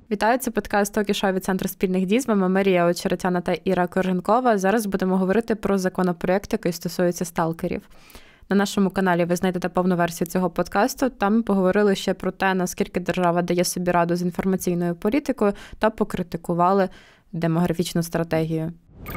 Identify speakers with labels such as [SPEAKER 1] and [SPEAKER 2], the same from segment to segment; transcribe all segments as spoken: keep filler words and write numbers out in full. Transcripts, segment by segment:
[SPEAKER 1] Вітаю, це подкаст «Ток-шоу» від Центру спільних дій. З вами Марія Очеретяна та Іра Корженкова. Зараз будемо говорити про законопроєкт, який стосується сталкерів. На нашому каналі ви знайдете повну версію цього подкасту. Там ми поговорили ще про те, наскільки держава дає собі раду з інформаційною політикою та покритикували демографічну стратегію.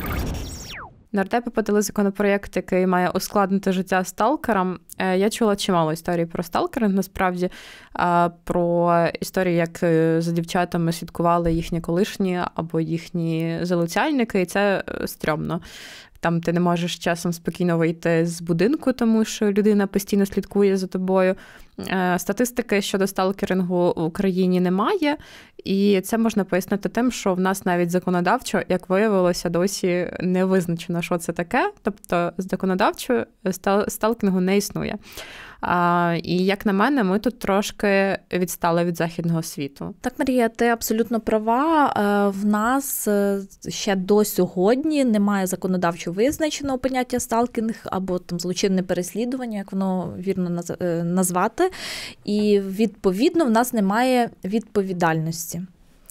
[SPEAKER 1] Нардепи подали законопроєкт, який має ускладнити життя сталкерам. Я чула чимало історій про сталкеринг, насправді, про історії, як за дівчатами слідкували їхні колишні або їхні залицяльники, і це стрьомно. Там ти не можеш часом спокійно вийти з будинку, тому що людина постійно слідкує за тобою. Статистики щодо сталкерингу в Україні немає, і це можна пояснити тим, що в нас навіть законодавчо, як виявилося, досі не визначено, що це таке. Тобто законодавчо сталкінгу не існує. А, і, як на мене, ми тут трошки відстали від західного світу.
[SPEAKER 2] Так, Марія, ти абсолютно права. В нас ще до сьогодні немає законодавчо визначеного поняття сталкінг або там злочинне переслідування, як воно вірно назвати. І, відповідно, в нас немає відповідальності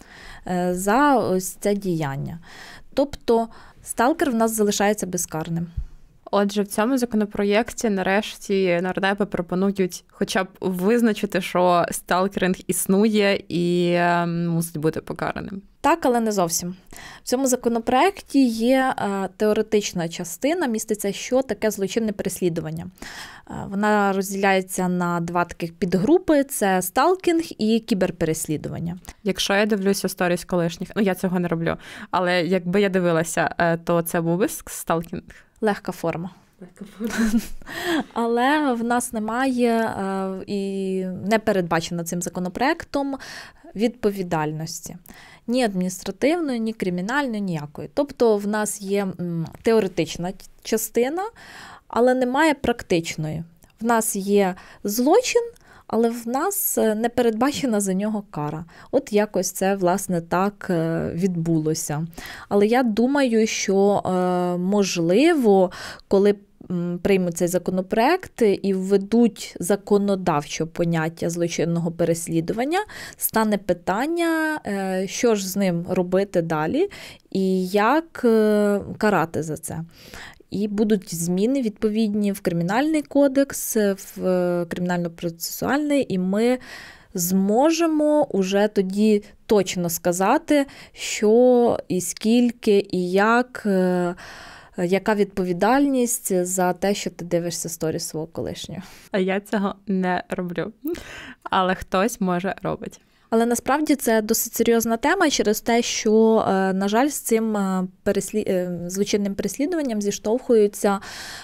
[SPEAKER 2] за ось це діяння. Тобто сталкер в нас залишається безкарним.
[SPEAKER 1] Отже, в цьому законопроєкті нарешті нардепи пропонують хоча б визначити, що сталкеринг існує і мусить бути покараним.
[SPEAKER 2] Так, але не зовсім. В цьому законопроєкті є теоретична частина, міститься, що таке злочинне переслідування. Вона розділяється на два таких підгрупи – це сталкінг і кіберпереслідування.
[SPEAKER 1] Якщо я дивлюся сторіс колишніх, ну я цього не роблю, але якби я дивилася, то це був би сталкінг?
[SPEAKER 2] Легка форма. Легка форма. Але в нас немає і не передбачено цим законопроектом відповідальності. Ні адміністративної, ні кримінальної, ніякої. Тобто в нас є теоретична частина, але немає практичної. В нас є злочин, але в нас не передбачена за нього кара. От якось це, власне, так відбулося. Але я думаю, що, можливо, коли приймуть цей законопроект і введуть законодавчо поняття злочинного переслідування, стане питання, що ж з ним робити далі і як карати за це. І будуть зміни відповідні в Кримінальний кодекс, в Кримінально-процесуальний, і ми зможемо уже тоді точно сказати, що і скільки, і як, яка відповідальність за те, що ти дивишся сторіс свого колишнього.
[SPEAKER 1] А я цього не роблю, але хтось, може, робить.
[SPEAKER 2] Але насправді це досить серйозна тема через те, що, на жаль, з цим переслід... злочинним переслідуванням зіштовхуються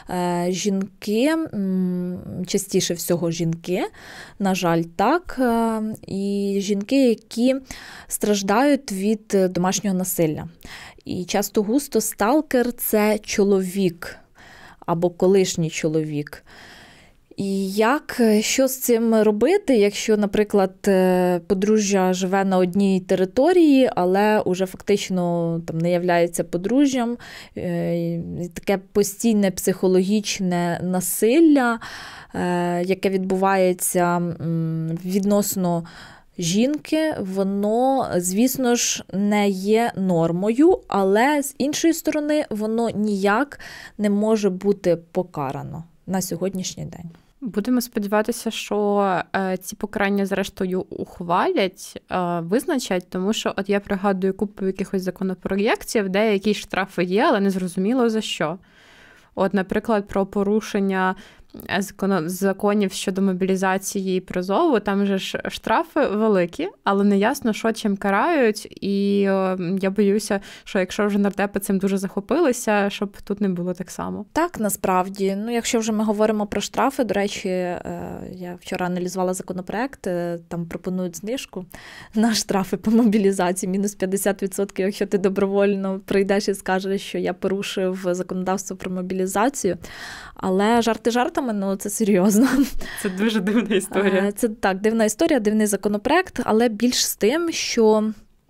[SPEAKER 2] жінки, частіше всього жінки, на жаль, так, і жінки, які страждають від домашнього насилля. І часто-густо сталкер – це чоловік або колишній чоловік. І як, що з цим робити, якщо, наприклад, подружжя живе на одній території, але уже фактично там не являється подружжям, таке постійне психологічне насилля, яке відбувається відносно жінки, воно, звісно ж, не є нормою, але з іншої сторони воно ніяк не може бути покарано на сьогоднішній день.
[SPEAKER 1] Будемо сподіватися, що е, ці покарання, зрештою, ухвалять, е, визначать, тому що от я пригадую купу якихось законопроєктів, де якісь штрафи є, але не зрозуміло за що. От, наприклад, про порушення законів щодо мобілізації і призову, там же ж штрафи великі, але не ясно, що чим карають, і я боюся, що якщо вже нардепи цим дуже захопилися, щоб тут не було так само.
[SPEAKER 2] Так, насправді. Ну, якщо вже ми говоримо про штрафи, до речі, я вчора аналізувала законопроект, там пропонують знижку на штрафи по мобілізації, мінус п'ятдесят відсотків, якщо ти добровольно прийдеш і скажеш, що я порушив законодавство про мобілізацію. Але жарти жартами, ну це серйозно.
[SPEAKER 1] Це дуже дивна історія.
[SPEAKER 2] Це так, дивна історія, дивний законопроект, але більш з тим, що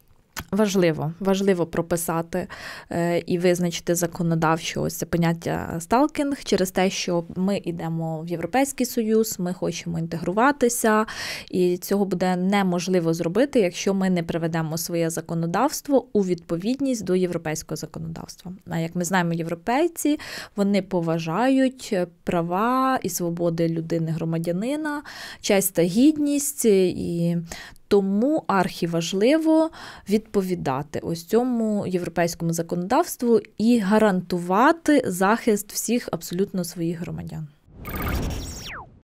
[SPEAKER 2] Важливо, важливо прописати е, і визначити законодавчо ось це поняття сталкінг через те, що ми йдемо в Європейський Союз, ми хочемо інтегруватися, і цього буде неможливо зробити, якщо ми не приведемо своє законодавство у відповідність до європейського законодавства. А як ми знаємо, європейці, вони поважають права і свободи людини-громадянина, честь та гідність, і тому архіважливо відповідати ось цьому європейському законодавству і гарантувати захист всіх абсолютно своїх громадян.